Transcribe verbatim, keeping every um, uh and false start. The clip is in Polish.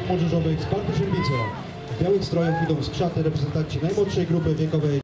młodzieżowych z Parku Szymbice. W białych strojach idą z krzaty reprezentanci najmłodszej grupy wiekowej.